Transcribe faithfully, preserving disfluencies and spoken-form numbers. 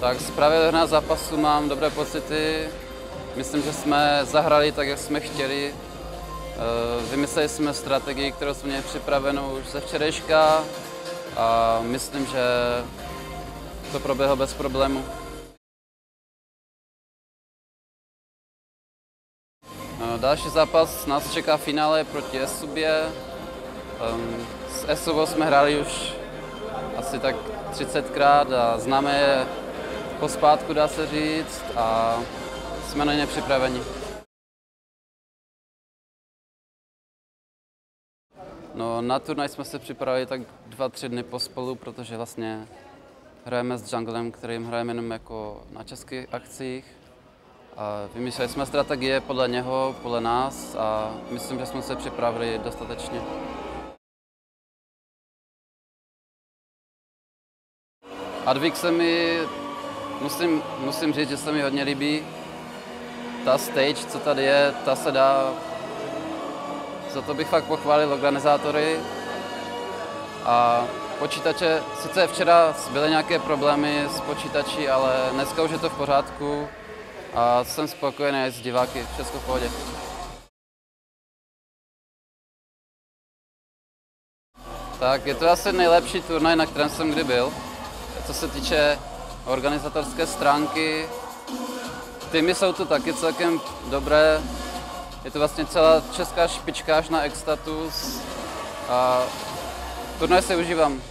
Tak z pravidelného zápasu mám dobré pocity. Myslím, že jsme zahrali tak, jak jsme chtěli. Vymysleli jsme strategii, kterou jsme měli připravenou už ze včerejška a myslím, že to proběhlo bez problému. Další zápas nás čeká finále proti Esubě. S Esubou jsme hráli už asi tak třicetkrát a známe je pospátku, dá se říct, a jsme na ně připraveni. No, na turnaj jsme se připravili tak dva, tři dny pospolu, protože vlastně hrajeme s junglem, kterým hrajeme jenom jako na českých akcích. A vymýšleli jsme strategie podle něho, podle nás a myslím, že jsme se připravili dostatečně. Advik se mi, musím, musím říct, že se mi hodně líbí. Ta stage, co tady je, ta se dá, za to bych fakt pochválil organizátory. A počítače, sice včera byly nějaké problémy s počítači, ale dneska už je to v pořádku a jsem spokojený s diváky, všechno v pohodě. Tak je to asi nejlepší turnaj, na kterém jsem kdy byl. Co se týče organizatorské stránky, týmy jsou tu taky celkem dobré. Je to vlastně celá česká špička až na X-Status a turnaj si užívám.